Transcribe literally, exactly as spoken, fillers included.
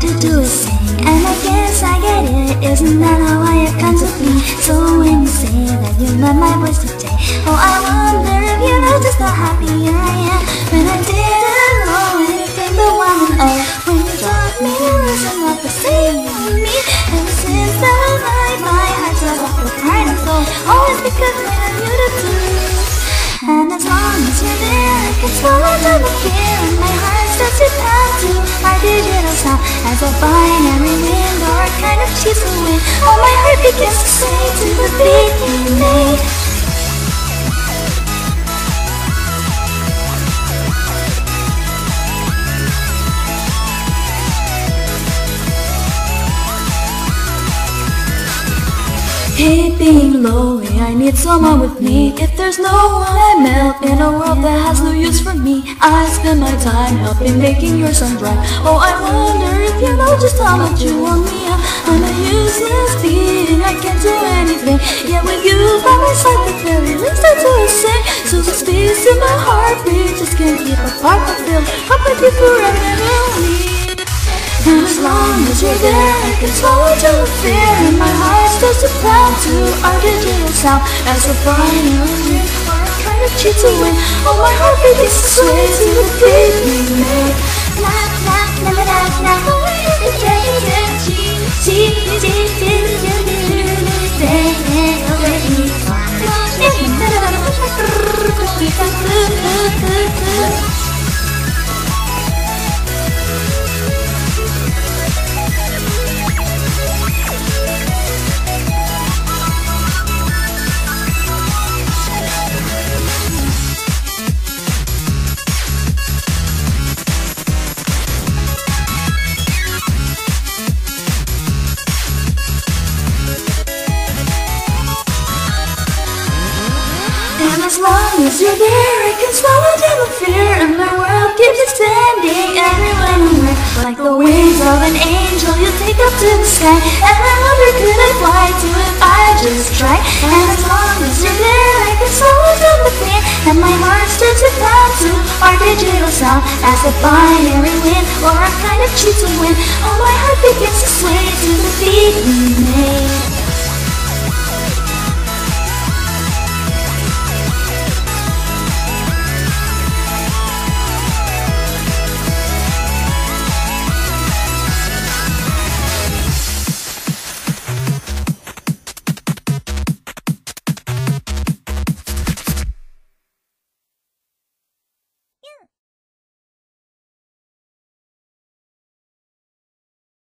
to do is sing, and I guess I get it. Isn't that how I have come to be? So when you say that you met my voice today, oh, I wonder if you know just how happy I am when I didn't know anything but one and oh. When you taught me to listen what the same on me, ever since that night my heart fell off with pride and soul. Always because I have you to do. And as long as you're there, I can swallow down the fear, and my heart starts to pound to our digital sound as a binary wind or a kind of chisel wind. Oh, my heart begins to sway to the beat we made. Hey, being lonely, I need someone with me. If there's no one, I melt in a world that has no use for me. I spend my time helping making your sun bright. Oh, I wonder if you know just how much you want me. I'm a useless being, I can't do anything. Yet with you by my side, the very least I do is sing. So the space in my heart, we just can't keep apart. I feel up with you forever and only. And as long as you're there, I can swallow to the fear, and my heart starts to pound to our digital sound as a binary wind or a kind of cheat to win. Oh, my heart begins to sway to the beat we made. La la la la la la. Yeah yeah yeah. G G G G G G. And as long as you're there, I can swallow down the fear, and my world keeps expanding everywhere I work. Like the wings of an angel, you take up to the sky, and I wonder could I fly to if I just try. And as long as you're there, I can swallow down the fear, and my heart starts to pound to our digital sound as a binary wind or a kind of cheat to win. Oh, my heart begins to sway to the beat we made.